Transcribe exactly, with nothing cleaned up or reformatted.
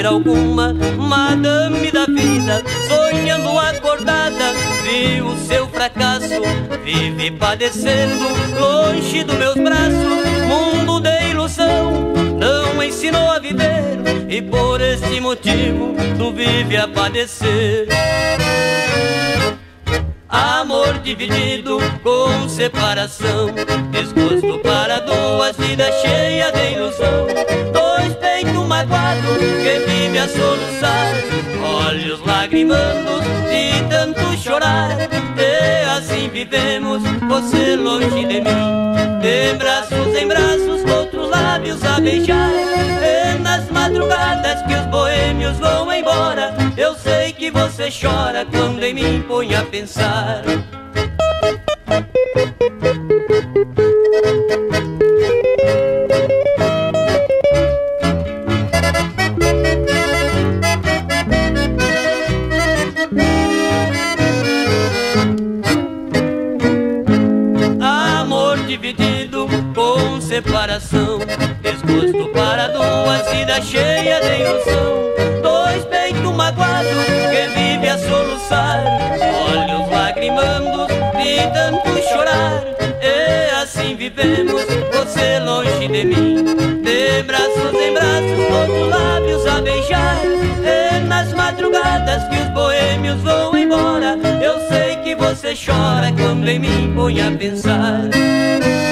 ser alguma madame da vida, sonhando acordada, viu o seu fracasso, vive padecendo, longe dos meus braços. Mundo de ilusão não ensinou a viver, e por este motivo tu vive a padecer. Amor dividido com separação, desgosto para duas, vida cheia de ilusão. Dois peitos magoados que vive a soluçar, olhos lagrimando de tanto chorar. E assim vivemos, você longe de mim, de braços em braços, outros lábios a beijar. E nas madrugadas que os boêmios vão embora, eu sei que você chora quando em mim põe a pensar. Amor dividido com separação, desgosto para duas, vida cheia de ilusão. Dois peitos magoados que vive a soluçar, olhos lagrimando de tanto chorar. E assim vivemos, você longe de mim, de braços em braços, outros lábios a beijar. E nas madrugadas que os boêmios vão embora, eu sei que você chora quando em mim põe a pensar.